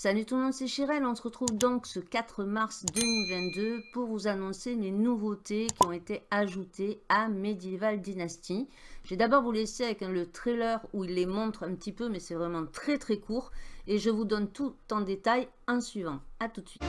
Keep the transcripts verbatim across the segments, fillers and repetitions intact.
Salut tout le monde, c'est Chirelle. On se retrouve donc ce quatre mars deux mille vingt-deux pour vous annoncer les nouveautés qui ont été ajoutées à Medieval Dynasty. Je vais d'abord vous laisser avec le trailer où il les montre un petit peu, mais c'est vraiment très très court. Et je vous donne tout en détail en suivant. A tout de suite.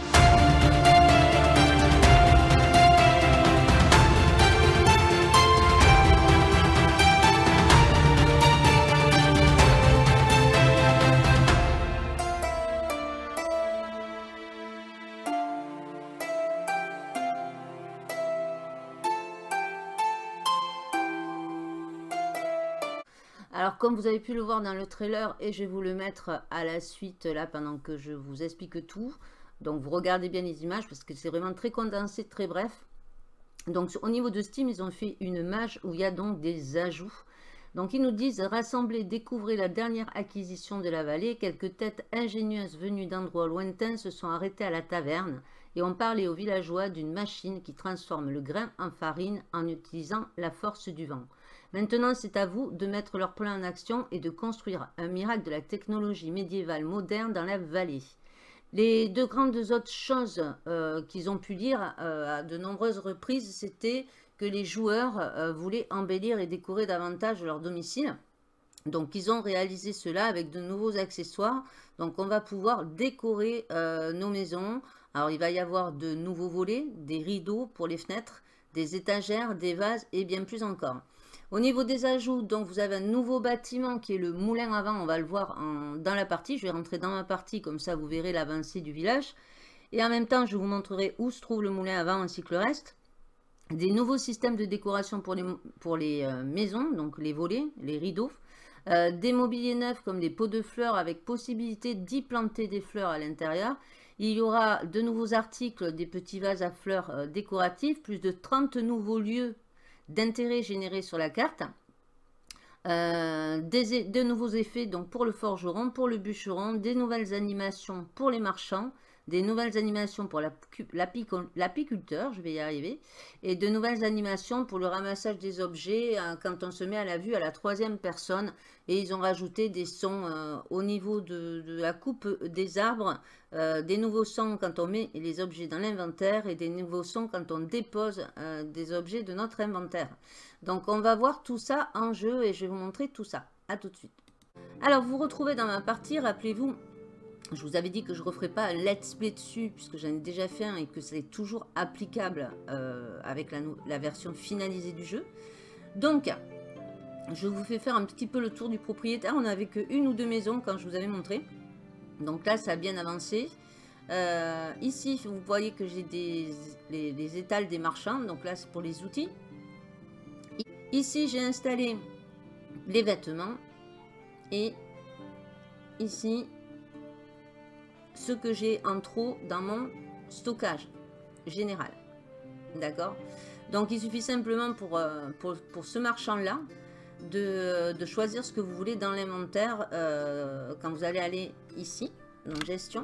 Alors comme vous avez pu le voir dans le trailer, et je vais vous le mettre à la suite là pendant que je vous explique tout. Donc vous regardez bien les images parce que c'est vraiment très condensé, très bref. Donc au niveau de Steam, ils ont fait une mage où il y a donc des ajouts. Donc ils nous disent rassembler, découvrir la dernière acquisition de la vallée. Quelques têtes ingénieuses venues d'endroits lointains se sont arrêtées à la taverne et ont parlé aux villageois d'une machine qui transforme le grain en farine en utilisant la force du vent. Maintenant, c'est à vous de mettre leur plan en action et de construire un miracle de la technologie médiévale moderne dans la vallée. Les deux grandes autres choses euh, qu'ils ont pu dire euh, à de nombreuses reprises, c'était que les joueurs euh, voulaient embellir et décorer davantage leur domicile. Donc, ils ont réalisé cela avec de nouveaux accessoires. Donc, on va pouvoir décorer euh, nos maisons. Alors, il va y avoir de nouveaux volets, des rideaux pour les fenêtres, des étagères, des vases et bien plus encore. Au niveau des ajouts, donc vous avez un nouveau bâtiment qui est le moulin à vent. On va le voir en, dans la partie. Je vais rentrer dans ma partie, comme ça vous verrez l'avancée du village. Et en même temps, je vous montrerai où se trouve le moulin à vent ainsi que le reste. Des nouveaux systèmes de décoration pour les, pour les euh, maisons, donc les volets, les rideaux. Euh, des mobiliers neufs comme des pots de fleurs avec possibilité d'y planter des fleurs à l'intérieur. Il y aura de nouveaux articles, des petits vases à fleurs euh, décoratifs, plus de trente nouveaux lieux d'intérêt générés sur la carte, euh, des, de nouveaux effets donc pour le forgeron, pour le bûcheron, des nouvelles animations pour les marchands, des nouvelles animations pour l'apiculteur, je vais y arriver, et de nouvelles animations pour le ramassage des objets euh, quand on se met à la vue à la troisième personne. Et ils ont rajouté des sons euh, au niveau de, de la coupe des arbres, euh, des nouveaux sons quand on met les objets dans l'inventaire et des nouveaux sons quand on dépose euh, des objets de notre inventaire. Donc on va voir tout ça en jeu et je vais vous montrer tout ça. A tout de suite. Alors vous vous retrouvez dans ma partie, rappelez-vous, je vous avais dit que je ne referai pas un let's play dessus puisque j'en ai déjà fait un et que c'est toujours applicable euh, avec la, la version finalisée du jeu. Donc, je vous fais faire un petit peu le tour du propriétaire. On n'avait qu'une ou deux maisons quand je vous avais montré. Donc là, ça a bien avancé. Euh, ici, vous voyez que j'ai des les, les étals des marchands. Donc là, c'est pour les outils. Ici, j'ai installé les vêtements. Et ici, ce que j'ai en trop dans mon stockage général. D'accord? Donc, il suffit simplement pour, euh, pour, pour ce marchand-là de, de choisir ce que vous voulez dans l'inventaire euh, quand vous allez aller ici, dans gestion.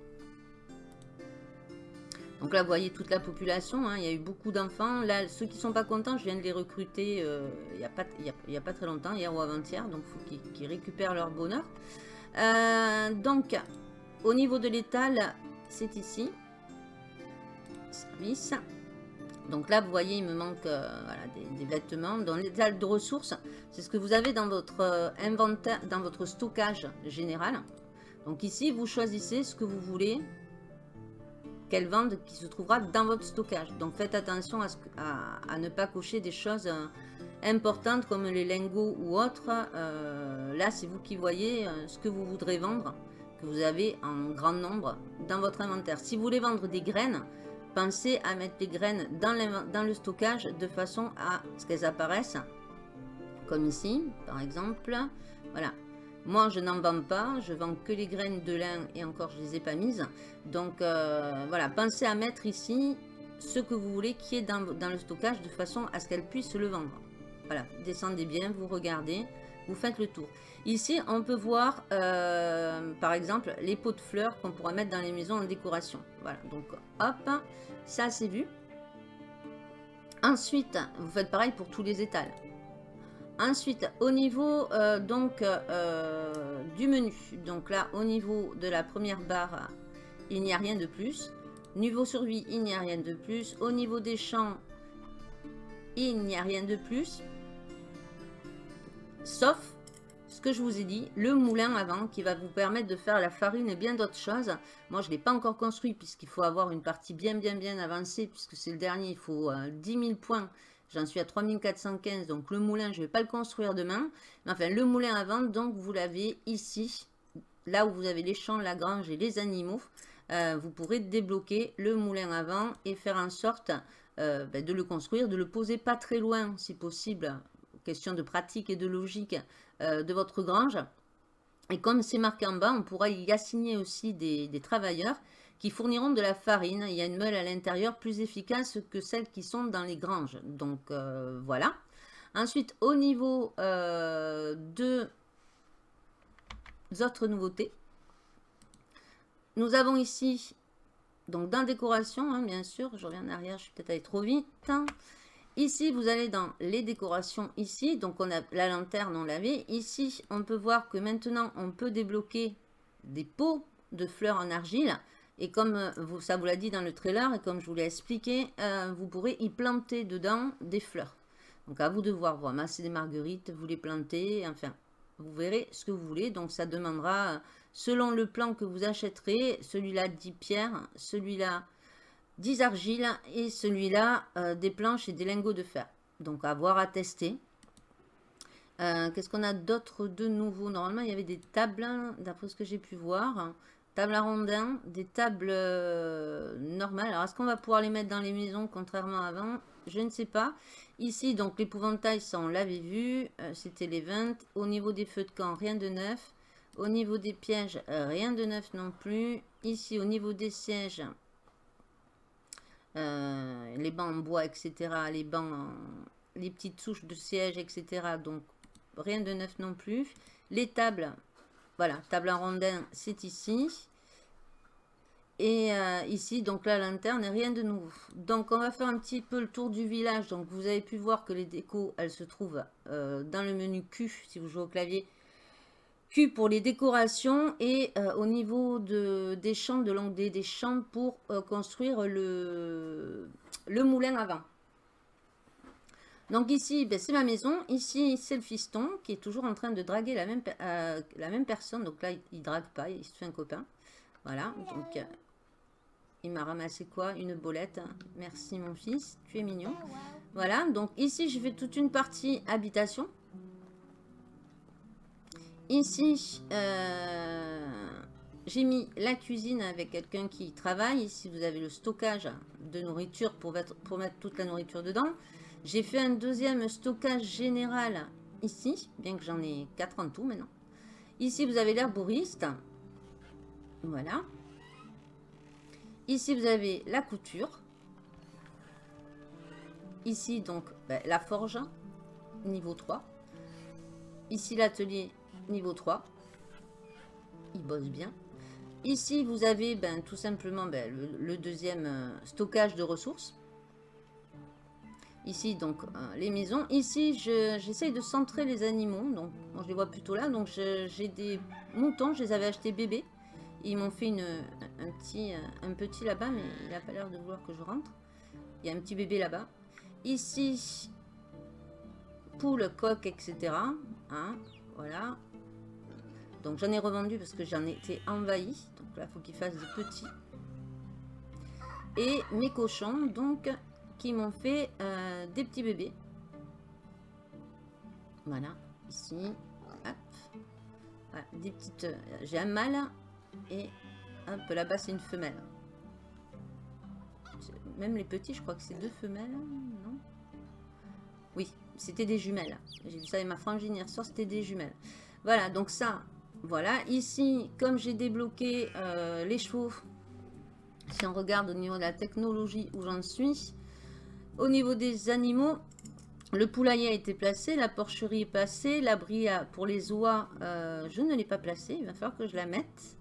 Donc là, vous voyez toute la population. Hein, il y a eu beaucoup d'enfants. Là, ceux qui ne sont pas contents, je viens de les recruter euh, il n'y a, a, a pas très longtemps, hier ou avant-hier. Donc, il faut qu'ils qu'ils récupèrent leur bonheur. Euh, donc, au niveau de l'étal, c'est ici. Service. Donc là, vous voyez, il me manque euh, voilà, des, des vêtements. Dans l'étal de ressources, c'est ce que vous avez dans votre euh, inventaire, dans votre stockage général. Donc ici, vous choisissez ce que vous voulez qu'elle vende qui se trouvera dans votre stockage. Donc faites attention à, ce, à, à ne pas cocher des choses euh, importantes comme les lingots ou autres. Euh, là, c'est vous qui voyez euh, ce que vous voudrez vendre, que vous avez en grand nombre dans votre inventaire. Si vous voulez vendre des graines, pensez à mettre les graines dans, dans le stockage de façon à ce qu'elles apparaissent, comme ici, par exemple. Voilà. Moi, je n'en vends pas, je vends que les graines de lin et encore, je ne les ai pas mises. Donc, euh, voilà, pensez à mettre ici ce que vous voulez qui est dans, dans le stockage de façon à ce qu'elle puisse le vendre. Voilà, descendez bien, vous regardez, vous faites le tour. Ici, on peut voir, euh, par exemple, les pots de fleurs qu'on pourra mettre dans les maisons en décoration. Voilà, donc hop, ça c'est vu. Ensuite, vous faites pareil pour tous les étals. Ensuite, au niveau euh, donc euh, du menu, donc là, au niveau de la première barre, il n'y a rien de plus. Niveau survie, il n'y a rien de plus. Au niveau des champs, il n'y a rien de plus. Sauf ce que je vous ai dit, le moulin à vent qui va vous permettre de faire la farine et bien d'autres choses. Moi, je ne l'ai pas encore construit puisqu'il faut avoir une partie bien, bien, bien avancée puisque c'est le dernier. Il faut euh, dix mille points. J'en suis à trois mille quatre cent quinze, donc le moulin, je ne vais pas le construire demain. Mais enfin, le moulin à vent, donc vous l'avez ici, là où vous avez les champs, la grange et les animaux. Euh, vous pourrez débloquer le moulin à vent et faire en sorte euh, ben, de le construire, de le poser pas très loin, si possible. Question de pratique et de logique euh, de votre grange. Et comme c'est marqué en bas, on pourra y assigner aussi des, des travailleurs qui fourniront de la farine. Il y a une meule à l'intérieur plus efficace que celles qui sont dans les granges. Donc euh, voilà. Ensuite, au niveau euh, de autres nouveautés, nous avons ici, donc dans décoration, hein, bien sûr, je reviens en arrière, je suis peut-être allé trop vite. Ici, vous allez dans les décorations ici, donc on a la lanterne, on l'avait. Ici, on peut voir que maintenant, on peut débloquer des pots de fleurs en argile. Et comme vous, ça vous l'a dit dans le trailer, et comme je vous l'ai expliqué, euh, vous pourrez y planter dedans des fleurs. Donc à vous de voir, vous ramassez des marguerites, vous les plantez, enfin, vous verrez ce que vous voulez. Donc ça demandera, selon le plan que vous achèterez, celui-là dix pierres, celui-là dix argiles et celui-là euh, des planches et des lingots de fer. Donc à voir, à tester. Euh, Qu'est-ce qu'on a d'autre de nouveau? Normalement, il y avait des tables, d'après ce que j'ai pu voir. Table à rondins, des tables euh, normales. Alors, est-ce qu'on va pouvoir les mettre dans les maisons, contrairement à avant? Je ne sais pas. Ici, donc, l'épouvantail, ça, on l'avait vu. Euh, C'était les vingt. Au niveau des feux de camp, rien de neuf. Au niveau des pièges, euh, rien de neuf non plus. Ici, au niveau des sièges, euh, les bancs en bois, et cetera. Les bancs, en, les petites souches de sièges, et cetera. Donc, rien de neuf non plus. Les tables... Voilà, table en rondin, c'est ici. Et euh, ici, donc la lanterne, rien de nouveau. Donc, on va faire un petit peu le tour du village. Donc, vous avez pu voir que les décos, elles se trouvent euh, dans le menu Q, si vous jouez au clavier. Q pour les décorations et euh, au niveau de, des champs, de l'onglet des champs pour euh, construire le, le moulin à vent. Donc ici, ben, c'est ma maison. Ici, c'est le fiston qui est toujours en train de draguer la même, euh, la même personne. Donc là, il ne drague pas, il se fait un copain. Voilà, donc euh, il m'a ramassé quoi? Une bolette. Merci mon fils, tu es mignon. Voilà, donc ici, je fais toute une partie habitation. Ici, euh, j'ai mis la cuisine avec quelqu'un qui travaille. Ici, vous avez le stockage de nourriture pour mettre, pour mettre toute la nourriture dedans. J'ai fait un deuxième stockage général ici, bien que j'en ai quatre en tout maintenant. Ici, vous avez l'herboriste. Voilà. Ici, vous avez la couture. Ici, donc, ben, la forge, niveau trois. Ici, l'atelier, niveau trois. Il bosse bien. Ici, vous avez ben, tout simplement ben, le, le deuxième euh, stockage de ressources. Ici, donc, euh, les maisons. Ici, j'essaye je, de centrer les animaux. Donc, bon, je les vois plutôt là. Donc, j'ai des moutons. Je les avais achetés bébés. Ils m'ont fait une, un petit, un petit là-bas, mais il n'a pas l'air de vouloir que je rentre. Il y a un petit bébé là-bas. Ici, poule, coq, et cetera. Hein, voilà. Donc, j'en ai revendu parce que j'en étais envahi. Donc, là, il faut qu'ils fassent des petits. Et mes cochons, donc... qui m'ont fait euh, des petits bébés. Voilà, ici. Hop. Voilà, des petites... Euh, j'ai un mâle et hop, là-bas, c'est une femelle. Même les petits, je crois que c'est deux femelles, non? Oui, c'était des jumelles. J'ai vu ça avec ma frangine hier soir, c'était des jumelles. Voilà, donc ça, voilà. Ici, comme j'ai débloqué euh, les chevaux, si on regarde au niveau de la technologie où j'en suis... Au niveau des animaux, le poulailler a été placé, la porcherie est placée, l'abri pour les oies, euh, je ne l'ai pas placé, il va falloir que je la mette.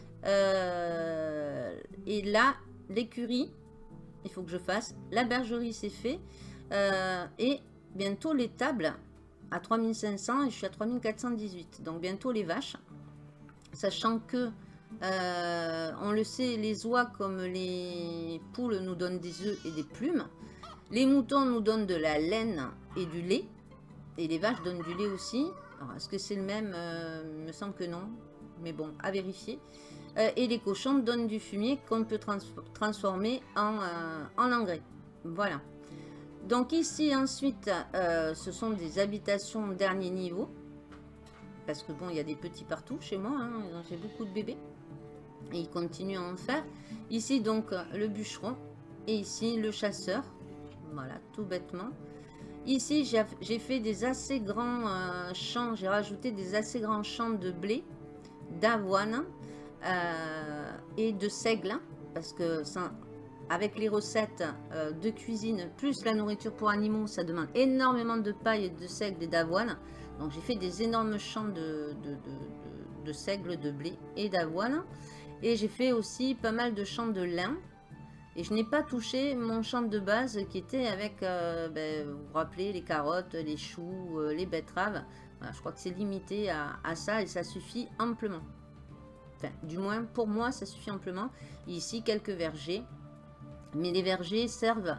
Euh, et là, l'écurie, il faut que je fasse. La bergerie, c'est fait. Euh, et bientôt les tables, à trois mille cinq cents et je suis à trois mille quatre cent dix-huit. Donc bientôt les vaches. Sachant que, euh, on le sait, les oies comme les poules nous donnent des œufs et des plumes. Les moutons nous donnent de la laine et du lait. Et les vaches donnent du lait aussi. Est-ce que c'est le même? euh, Il me semble que non. Mais bon, à vérifier. Euh, et les cochons donnent du fumier qu'on peut trans transformer en, euh, en engrais. Voilà. Donc ici ensuite, euh, ce sont des habitations dernier niveau. Parce que bon, il y a des petits partout chez moi. Hein, j'ai beaucoup de bébés. Et ils continuent à en faire. Ici donc le bûcheron. Et ici le chasseur. Voilà, tout bêtement. Ici, j'ai fait des assez grands euh, champs. J'ai rajouté des assez grands champs de blé, d'avoine euh, et de seigle. Parce que ça, avec les recettes euh, de cuisine, plus la nourriture pour animaux, ça demande énormément de paille, de seigle et d'avoine. Donc j'ai fait des énormes champs de, de, de, de, de seigle, de blé et d'avoine. Et j'ai fait aussi pas mal de champs de lin. Et je n'ai pas touché mon champ de base qui était avec, euh, ben, vous vous rappelez, les carottes, les choux, euh, les betteraves. Voilà, je crois que c'est limité à, à ça et ça suffit amplement. Enfin, du moins, pour moi, ça suffit amplement. Et ici, quelques vergers. Mais les vergers servent,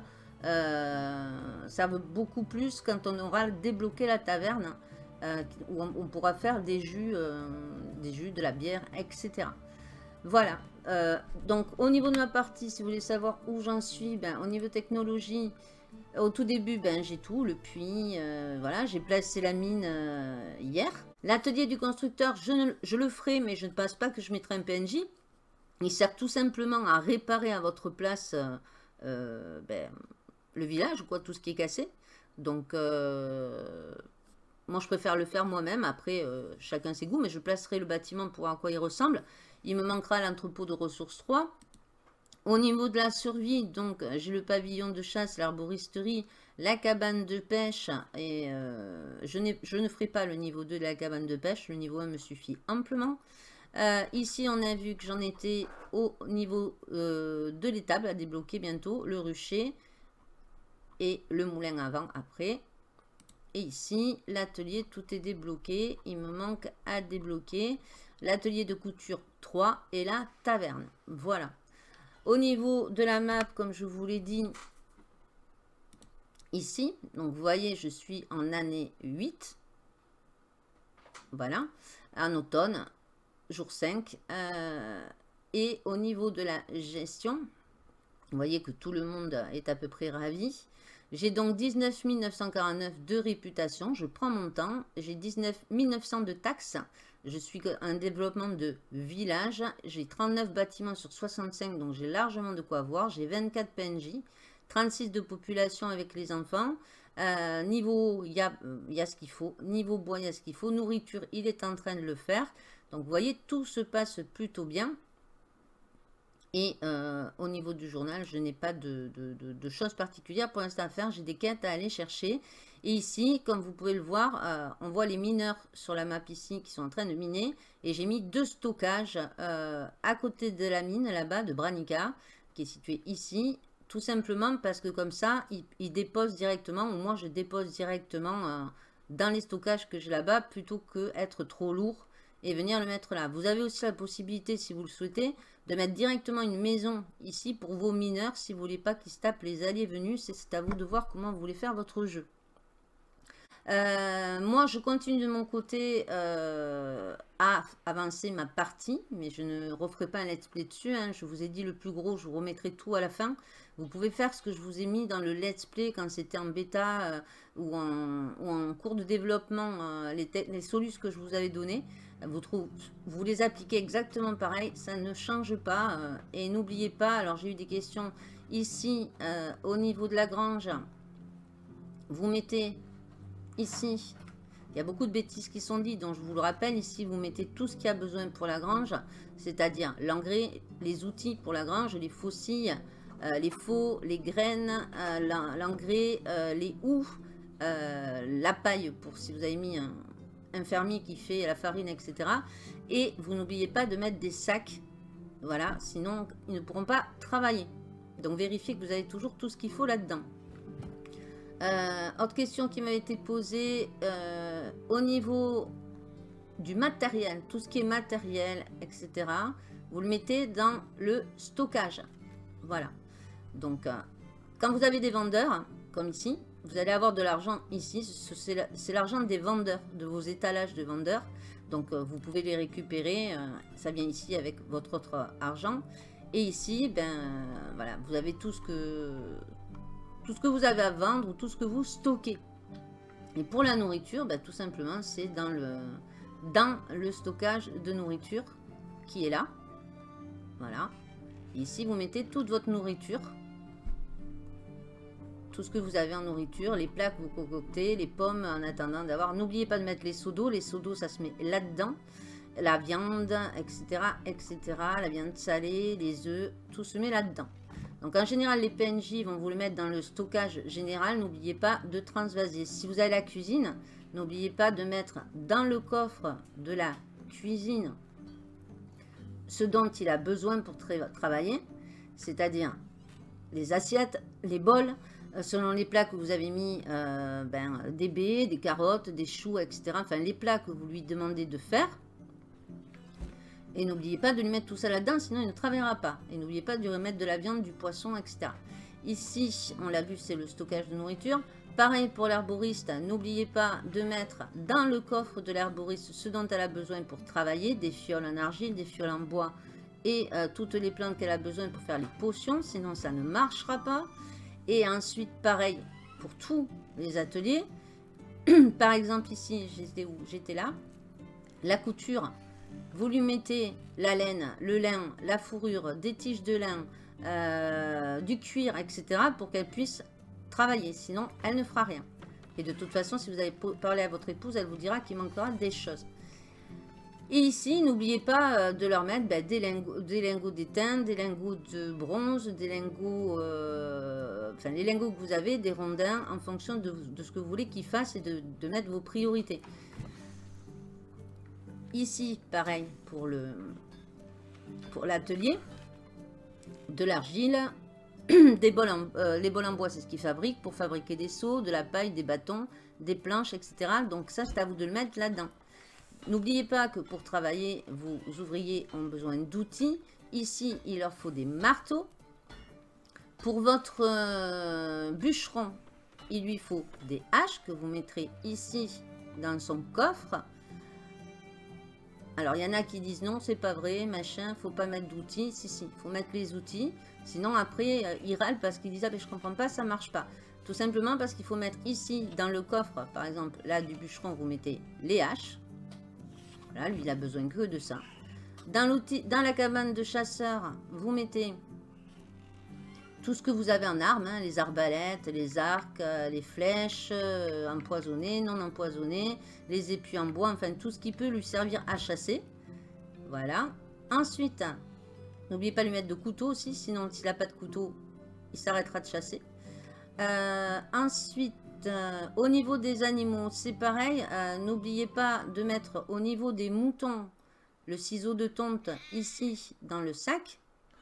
euh, servent beaucoup plus quand on aura débloqué la taverne, euh, où on, on pourra faire des jus, euh, des jus, de la bière, et cetera. Voilà. Euh, donc au niveau de ma partie, si vous voulez savoir où j'en suis, ben, au niveau technologie, au tout début, ben, j'ai tout, le puits, euh, voilà, j'ai placé la mine euh, hier. L'atelier du constructeur, je, ne, je le ferai, mais je ne pense pas que je mettrai un P N J. Il sert tout simplement à réparer à votre place euh, euh, ben, le village, quoi, tout ce qui est cassé. Donc, euh, moi, je préfère le faire moi-même. Après, euh, chacun ses goûts, mais je placerai le bâtiment pour voir à quoi il ressemble. Il me manquera l'entrepôt de ressources trois. Au niveau de la survie, donc j'ai le pavillon de chasse, l'arboristerie, la cabane de pêche. Et euh, je, je ne ferai pas le niveau deux de la cabane de pêche. Le niveau un me suffit amplement. Euh, ici, on a vu que j'en étais au niveau euh, de l'étable à débloquer bientôt. Le rucher et le moulin à vent après. Et ici, l'atelier, tout est débloqué. Il me manque à débloquer l'atelier de couture trois et la taverne. Voilà. Au niveau de la map, comme je vous l'ai dit, ici, donc vous voyez, je suis en année huit. Voilà. En automne, jour cinq. Euh, et au niveau de la gestion, vous voyez que tout le monde est à peu près ravi. J'ai donc dix-neuf mille neuf cent quarante-neuf de réputation. Je prends mon temps. J'ai dix-neuf mille neuf cents de taxes. Je suis un développement de village. J'ai trente-neuf bâtiments sur soixante-cinq, donc j'ai largement de quoi voir. J'ai vingt-quatre P N J, trente-six de population avec les enfants. Euh, niveau, il y a, y a ce qu'il faut. Niveau bois, il y a ce qu'il faut. Nourriture, il est en train de le faire. Donc vous voyez, tout se passe plutôt bien. Et euh, au niveau du journal, je n'ai pas de, de, de, de choses particulières pour l'instant à faire. J'ai des quêtes à aller chercher. Et ici, comme vous pouvez le voir, euh, on voit les mineurs sur la map ici qui sont en train de miner. Et j'ai mis deux stockages euh, à côté de la mine là-bas de Branica, qui est située ici. Tout simplement parce que comme ça, ils, ils déposent directement, ou moi je dépose directement euh, dans les stockages que j'ai là-bas, plutôt que être trop lourd et venir le mettre là. Vous avez aussi la possibilité, si vous le souhaitez, de mettre directement une maison ici pour vos mineurs, si vous ne voulez pas qu'ils se tapent les allées et venues. C'est à vous de voir comment vous voulez faire votre jeu. Euh, moi, je continue de mon côté euh, à avancer ma partie, mais je ne referai pas un let's play dessus. Hein. Je vous ai dit le plus gros, je vous remettrai tout à la fin. Vous pouvez faire ce que je vous ai mis dans le let's play quand c'était en bêta euh, ou, en, ou en cours de développement, euh, les, les solutions que je vous avais données. Vous, trouvez, vous les appliquez exactement pareil, ça ne change pas. Euh, et n'oubliez pas, alors j'ai eu des questions ici euh, au niveau de la grange. Vous mettez ici, il y a beaucoup de bêtises qui sont dites, donc je vous le rappelle, ici vous mettez tout ce qu'il y a besoin pour la grange, c'est-à-dire l'engrais, les outils pour la grange, les faucilles, euh, les faux, les graines, euh, l'engrais, euh, les houes, euh, la paille pour si vous avez mis un, un fermier qui fait la farine, et cetera. Et vous n'oubliez pas de mettre des sacs, voilà, sinon ils ne pourront pas travailler. Donc vérifiez que vous avez toujours tout ce qu'il faut là-dedans. Euh, autre question qui m'a été posée, euh, au niveau du matériel, tout ce qui est matériel, et cetera, vous le mettez dans le stockage. Voilà. Donc, euh, quand vous avez des vendeurs, comme ici, vous allez avoir de l'argent ici. C'est l'argent des vendeurs, de vos étalages de vendeurs. Donc, euh, vous pouvez les récupérer. Euh, ça vient ici avec votre autre argent. Et ici, ben, euh, voilà, vous avez tout ce que tout ce que vous avez à vendre ou tout ce que vous stockez. Et pour la nourriture, ben, tout simplement, c'est dans le, dans le stockage de nourriture qui est là. Voilà. Ici, vous mettez toute votre nourriture. Tout ce que vous avez en nourriture, les plats que vous concoctez, les pommes en attendant d'avoir. N'oubliez pas de mettre les seaux d'eau. Les seaux d'eau, ça se met là-dedans. La viande, et cetera, et cetera. La viande salée, les œufs, tout se met là-dedans. Donc en général, les P N J vont vous le mettre dans le stockage général. N'oubliez pas de transvaser. Si vous avez la cuisine, n'oubliez pas de mettre dans le coffre de la cuisine ce dont il a besoin pour tra travailler, c'est-à-dire les assiettes, les bols, euh, selon les plats que vous avez mis, euh, ben, des baies, des carottes, des choux, et cetera. Enfin, les plats que vous lui demandez de faire. Et n'oubliez pas de lui mettre tout ça là-dedans, sinon il ne travaillera pas. Et n'oubliez pas de lui remettre de la viande, du poisson, et cetera. Ici, on l'a vu, c'est le stockage de nourriture. Pareil pour l'herboriste, n'oubliez pas de mettre dans le coffre de l'herboriste ce dont elle a besoin pour travailler, des fioles en argile, des fioles en bois et euh, toutes les plantes qu'elle a besoin pour faire les potions, sinon ça ne marchera pas. Et ensuite, pareil pour tous les ateliers. Par exemple, ici, j'étais où? J'étais là. La couture, vous lui mettez la laine, le lin, la fourrure, des tiges de lin, euh, du cuir, et cetera pour qu'elle puisse travailler, sinon elle ne fera rien. Et de toute façon, si vous avez parlé à votre épouse, elle vous dira qu'il manquera des choses. Et ici, n'oubliez pas de leur mettre ben, des, lingots, des lingots d'étain, des lingots de bronze, des lingots, euh, enfin les lingots que vous avez, des rondins, en fonction de, de ce que vous voulez qu'ils fassent et de, de mettre vos priorités. Ici, pareil pour le pour l'atelier, de l'argile. Des bols en, euh, les bols en bois, c'est ce qu'ils fabriquent pour fabriquer des seaux, de la paille, des bâtons, des planches, et cetera. Donc ça, c'est à vous de le mettre là-dedans. N'oubliez pas que pour travailler, vos ouvriers ont besoin d'outils. Ici, il leur faut des marteaux. Pour votre euh, bûcheron, il lui faut des haches que vous mettrez ici dans son coffre. Alors, il y en a qui disent non, c'est pas vrai, machin, faut pas mettre d'outils. Si, si, il faut mettre les outils. Sinon, après, euh, ils râlent parce qu'ils disent ah, ben, je comprends pas, ça marche pas. Tout simplement parce qu'il faut mettre ici, dans le coffre, par exemple, là, du bûcheron, vous mettez les haches. Voilà, lui, il a besoin que de ça. Dans, l'outil, dans la cabane de chasseur, vous mettez tout ce que vous avez en armes, hein, les arbalètes, les arcs, euh, les flèches, euh, empoisonnées, non empoisonnées, les épuis en bois, enfin tout ce qui peut lui servir à chasser. Voilà. Ensuite, n'oubliez pas de lui mettre de couteau aussi, sinon s'il n'a pas de couteau, il s'arrêtera de chasser. Euh, ensuite, euh, au niveau des animaux, c'est pareil. Euh, n'oubliez pas de mettre au niveau des moutons le ciseau de tonte ici dans le sac.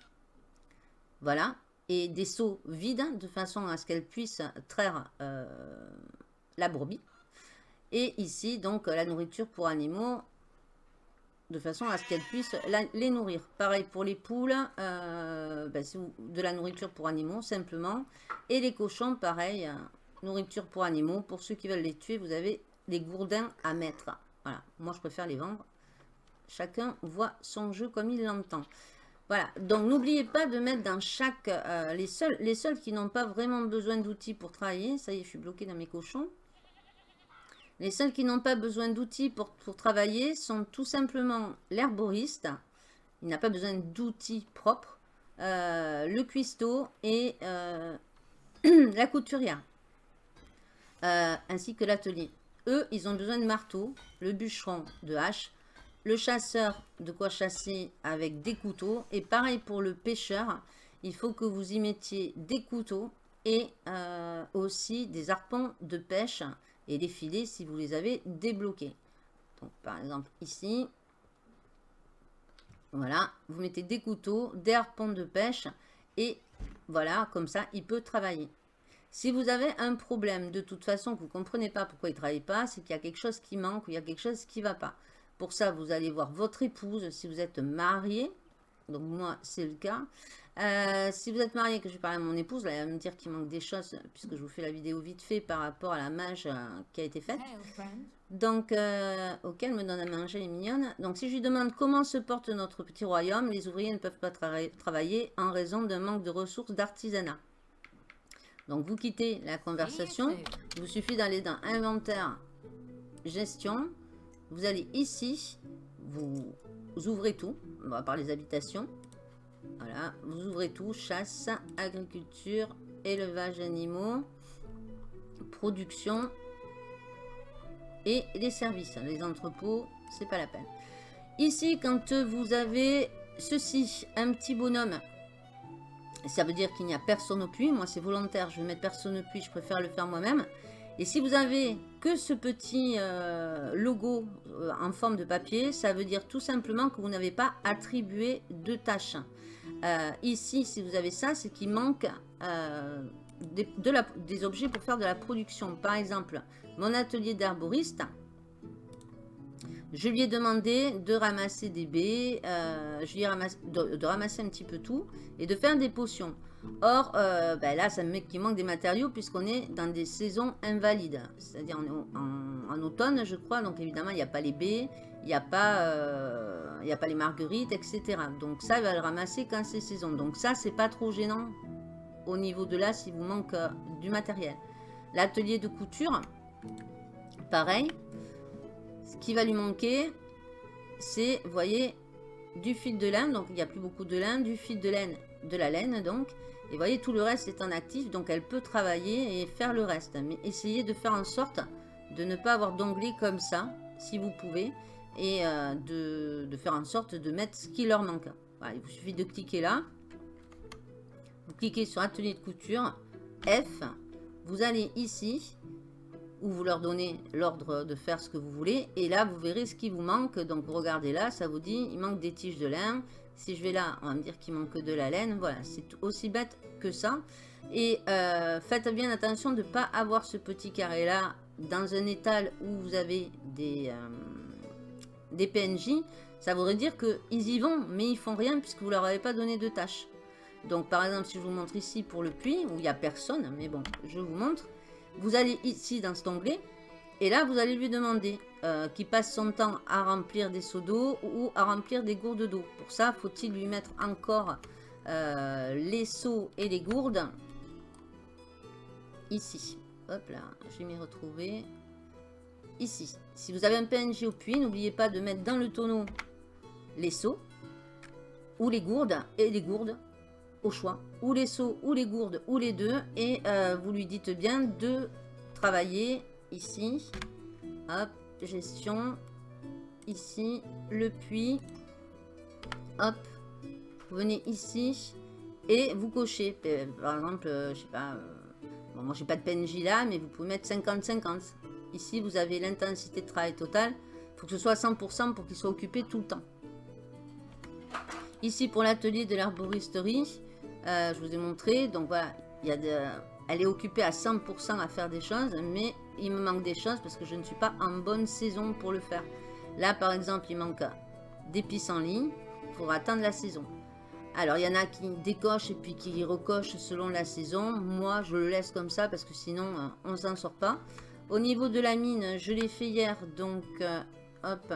Voilà. Et des seaux vides de façon à ce qu'elle puisse traire euh, la brebis. Et ici, donc, la nourriture pour animaux de façon à ce qu'elle puisse la, les nourrir. Pareil pour les poules, euh, ben, de la nourriture pour animaux simplement. Et les cochons, pareil, euh, nourriture pour animaux. Pour ceux qui veulent les tuer, vous avez des gourdins à mettre. Voilà, moi je préfère les vendre. Chacun voit son jeu comme il l'entend. Voilà, donc n'oubliez pas de mettre dans chaque... Euh, les, seuls, les seuls qui n'ont pas vraiment besoin d'outils pour travailler, ça y est, je suis bloquée dans mes cochons. Les seuls qui n'ont pas besoin d'outils pour, pour travailler sont tout simplement l'herboriste. Il n'a pas besoin d'outils propres. Euh, le cuistot et euh, la couturière. Euh, ainsi que l'atelier. Eux, ils ont besoin de marteau, le bûcheron de hache, le chasseur de quoi chasser avec des couteaux. Et pareil pour le pêcheur, il faut que vous y mettiez des couteaux et euh, aussi des harpons de pêche et des filets si vous les avez débloqués. Donc par exemple ici, voilà, vous mettez des couteaux, des harpons de pêche et voilà, comme ça il peut travailler. Si vous avez un problème, de toute façon, que vous ne comprenez pas pourquoi il ne travaille pas, c'est qu'il y a quelque chose qui manque ou il y a quelque chose qui ne va pas. Pour ça, vous allez voir votre épouse si vous êtes marié. Donc moi, c'est le cas. Euh, si vous êtes marié, que je parle à mon épouse, là, elle va me dire qu'il manque des choses, puisque je vous fais la vidéo vite fait par rapport à la mage euh, qui a été faite. Donc, euh, auquel me donne à manger, elle est mignonne. Donc, si je lui demande comment se porte notre petit royaume, les ouvriers ne peuvent pas tra travailler en raison d'un manque de ressources d'artisanat. Donc, vous quittez la conversation. Il vous suffit d'aller dans Inventaire, Gestion. Vous allez ici. Vous, vous ouvrez tout, à part les habitations. Voilà, vous ouvrez tout. Chasse, agriculture, élevage animaux, production et les services. Les entrepôts, c'est pas la peine. Ici, quand vous avez ceci, un petit bonhomme, ça veut dire qu'il n'y a personne au puits. Moi, c'est volontaire. Je vais mettre personne au puits. Je préfère le faire moi-même. Et si vous avez que ce petit euh, logo euh, en forme de papier, ça veut dire tout simplement que vous n'avez pas attribué de tâches. Euh, ici, si vous avez ça, c'est qu'il manque euh, des, de la, des objets pour faire de la production. Par exemple, mon atelier d'herboriste, je lui ai demandé de ramasser des baies, euh, je lui ai ramassé, de, de ramasser un petit peu tout et de faire des potions. Or, euh, ben là, ça me met qu'il manque des matériaux puisqu'on est dans des saisons invalides. C'est-à-dire, on est en, en automne, je crois. Donc, évidemment, il n'y a pas les baies, il n'y a, euh, a pas les marguerites, et cetera. Donc, ça, il va le ramasser quand c'est saison. Donc, ça, c'est pas trop gênant au niveau de là s'il vous manque euh, du matériel. L'atelier de couture, pareil. Ce qui va lui manquer, c'est, vous voyez, du fil de laine. Donc, il n'y a plus beaucoup de laine, du fil de laine, de la laine, donc. Et vous voyez, tout le reste est en actif, donc elle peut travailler et faire le reste. Mais essayez de faire en sorte de ne pas avoir d'onglet comme ça, si vous pouvez, et euh, de, de faire en sorte de mettre ce qui leur manque. Voilà, il vous suffit de cliquer là. Vous cliquez sur Atelier de couture, F, vous allez ici, où vous leur donnez l'ordre de faire ce que vous voulez. Et là, vous verrez ce qui vous manque. Donc, regardez là, ça vous dit, il manque des tiges de lin. Si je vais là, on va me dire qu'il manque de la laine. Voilà, c'est aussi bête que ça. Et euh, faites bien attention de ne pas avoir ce petit carré-là dans un étal où vous avez des, euh, des P N J. Ça voudrait dire qu'ils y vont, mais ils font rien puisque vous ne leur avez pas donné de tâches. Donc, par exemple, si je vous montre ici pour le puits, où il n'y a personne, mais bon, je vous montre. Vous allez ici dans cet onglet et là vous allez lui demander euh, qu'il passe son temps à remplir des seaux d'eau ou à remplir des gourdes d'eau. Pour ça, faut-il lui mettre encore euh, les seaux et les gourdes ici. Hop là, je vais m'y retrouver. Ici. Si vous avez un P N J au puits, n'oubliez pas de mettre dans le tonneau les seaux ou les gourdes et les gourdes. Au choix, ou les seaux, ou les gourdes, ou les deux, et euh, vous lui dites bien de travailler ici, hop, gestion, ici, le puits, hop, vous venez ici, et vous cochez, par exemple, euh, je sais pas, euh, bon, moi j'ai pas de P N J là, mais vous pouvez mettre cinquante cinquante, ici vous avez l'intensité de travail totale, il faut que ce soit cent pour cent pour qu'il soit occupé tout le temps. Ici pour l'atelier de l'herboristerie, Euh, je vous ai montré, donc voilà, il y a de, elle est occupée à cent pour cent à faire des choses, mais il me manque des choses parce que je ne suis pas en bonne saison pour le faire. Là, par exemple, il manque des pissenlits, il faudra attendre la saison. Alors, il y en a qui décochent et puis qui recochent selon la saison. Moi, je le laisse comme ça parce que sinon, on ne s'en sort pas. Au niveau de la mine, je l'ai fait hier, donc, euh, hop.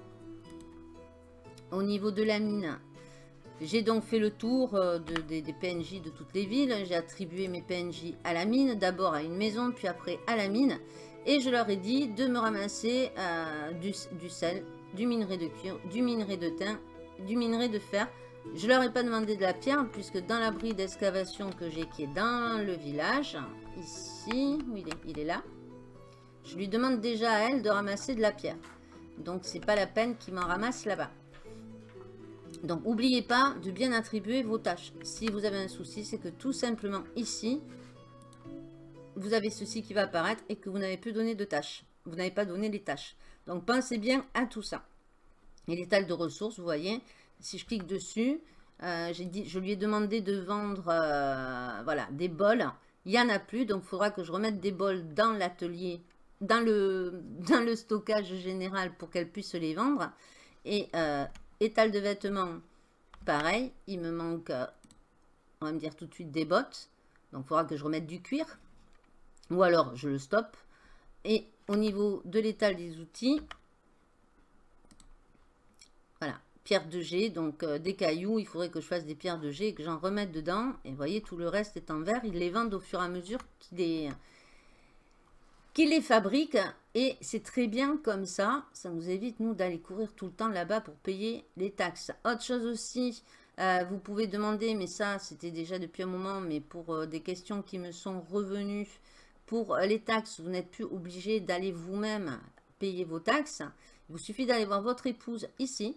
Au niveau de la mine... J'ai donc fait le tour de, de, des P N J de toutes les villes. J'ai attribué mes P N J à la mine, d'abord à une maison, puis après à la mine. Et je leur ai dit de me ramasser euh, du, du sel, du minerai de cuivre, du minerai de tin, du minerai de fer. Je leur ai pas demandé de la pierre, puisque dans l'abri d'excavation que j'ai, qui est dans le village, ici, où il est, il est là, je lui demande déjà à elle de ramasser de la pierre. Donc, c'est pas la peine qu'il m'en ramasse là-bas. Donc, n'oubliez pas de bien attribuer vos tâches. Si vous avez un souci, c'est que tout simplement ici, vous avez ceci qui va apparaître et que vous n'avez plus donné de tâches. Vous n'avez pas donné les tâches. Donc, pensez bien à tout ça. Et l'étal de ressources, vous voyez, si je clique dessus, euh, j'ai dit, je lui ai demandé de vendre euh, voilà, des bols. il n'y en a plus. Donc, il faudra que je remette des bols dans l'atelier, dans le, dans le stockage général pour qu'elle puisse les vendre. Et euh, étal de vêtements, pareil. Il me manque, euh, on va me dire tout de suite, des bottes. Donc, il faudra que je remette du cuir. Ou alors, je le stoppe. Et au niveau de l'étal des outils, voilà, pierre de jet, donc euh, des cailloux, il faudrait que je fasse des pierres de jet et que j'en remette dedans. Et vous voyez, tout le reste est en verre. Ils les vendent au fur et à mesure qu'ils les, qu'ils les fabriquent. Et c'est très bien comme ça. Ça nous évite, nous, d'aller courir tout le temps là-bas pour payer les taxes. Autre chose aussi, euh, vous pouvez demander, mais ça, c'était déjà depuis un moment, mais pour euh, des questions qui me sont revenues, pour les taxes, vous n'êtes plus obligé d'aller vous-même payer vos taxes. Il vous suffit d'aller voir votre épouse ici.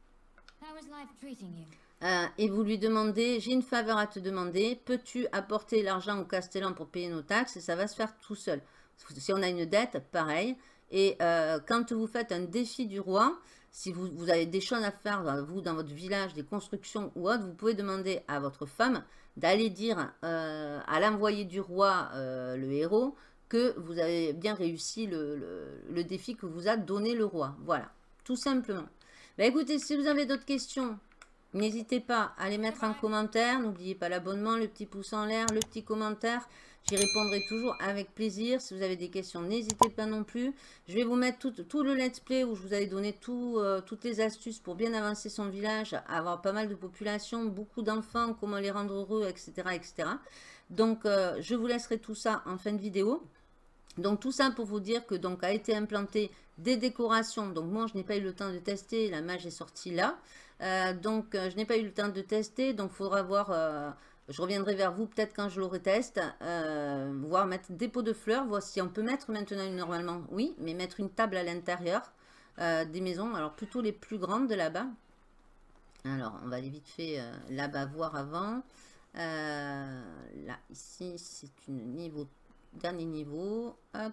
Euh, et vous lui demandez, j'ai une faveur à te demander, peux-tu apporter l'argent au Castellan pour payer nos taxes? Et ça va se faire tout seul. Si on a une dette, pareil. Et euh, quand vous faites un défi du roi, si vous, vous avez des choses à faire, vous, dans votre village, des constructions ou autre, vous pouvez demander à votre femme d'aller dire euh, à l'envoyé du roi, euh, le héros, que vous avez bien réussi le, le, le défi que vous a donné le roi. Voilà, tout simplement. Ben écoutez, si vous avez d'autres questions, n'hésitez pas à les mettre en commentaire. N'oubliez pas l'abonnement, le petit pouce en l'air, le petit commentaire. J'y répondrai toujours avec plaisir. Si vous avez des questions, n'hésitez pas non plus. Je vais vous mettre tout, tout le let's play où je vous avais donné tout, euh, toutes les astuces pour bien avancer son village, avoir pas mal de population, beaucoup d'enfants, comment les rendre heureux, et cetera et cetera. Donc, euh, je vous laisserai tout ça en fin de vidéo. Donc, tout ça pour vous dire que donc a été implanté des décorations. Donc, moi, je n'ai pas eu le temps de tester. La mage est sortie là. Euh, donc, euh, je n'ai pas eu le temps de tester. Donc, il faudra voir... Euh, je reviendrai vers vous peut-être quand je l'aurai testé, euh, voir mettre des pots de fleurs, voir si on peut mettre maintenant normalement, oui, mais mettre une table à l'intérieur euh, des maisons, alors plutôt les plus grandes de là-bas. Alors, on va aller vite fait euh, là-bas voir avant. Euh, là, ici, c'est une niveau, dernier niveau, hop,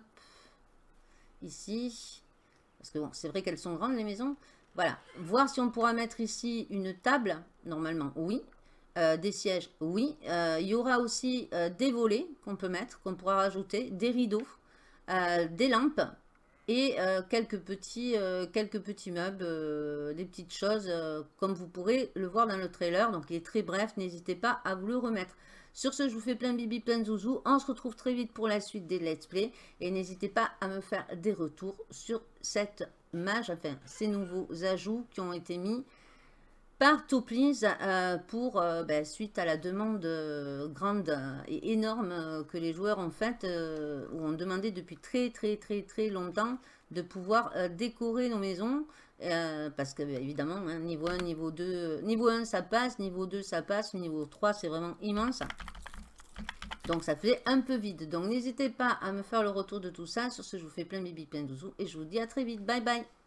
ici, parce que bon, c'est vrai qu'elles sont grandes les maisons. Voilà, voir si on pourra mettre ici une table, normalement, oui. Euh, des sièges, oui. Euh, il y aura aussi euh, des volets qu'on peut mettre, qu'on pourra rajouter, des rideaux, euh, des lampes et euh, quelques, petits, euh, quelques petits meubles, euh, des petites choses, euh, comme vous pourrez le voir dans le trailer. Donc, il est très bref, n'hésitez pas à vous le remettre. Sur ce, je vous fais plein de bibi, plein de zouzou. On se retrouve très vite pour la suite des let's play. Et n'hésitez pas à me faire des retours sur cette mage, enfin, ces nouveaux ajouts qui ont été mis par Toplies euh, pour, euh, ben, suite à la demande euh, grande et énorme euh, que les joueurs ont faite, euh, ou ont demandé depuis très très très très longtemps de pouvoir euh, décorer nos maisons, euh, parce que évidemment, hein, niveau un, niveau deux, niveau un ça passe, niveau deux ça passe, niveau trois c'est vraiment immense. Donc ça fait un peu vide. Donc n'hésitez pas à me faire le retour de tout ça. Sur ce, je vous fais plein de bibi, plein de zouzou, et je vous dis à très vite. Bye bye.